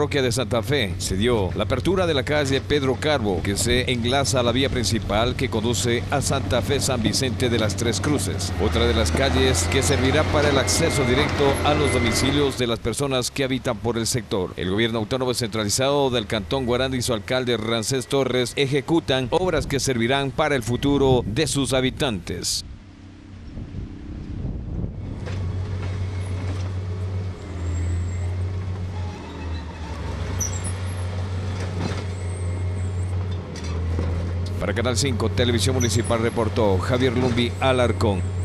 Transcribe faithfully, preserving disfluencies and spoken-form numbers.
parroquia de Santa Fe se dio la apertura de la calle Pedro Carbo, que se enlaza a la vía principal que conduce a Santa Fe San Vicente de las Tres Cruces. Otra de las calles que servirá para el acceso directo a los domicilios de las personas que habitan por el sector. El gobierno autónomo centralizado del Cantón Guaranda y su alcalde Rancés Torres ejecutan obras que servirán para el futuro de sus habitantes. Para Canal cinco Televisión Municipal reportó Javier Lumbi Alarcón.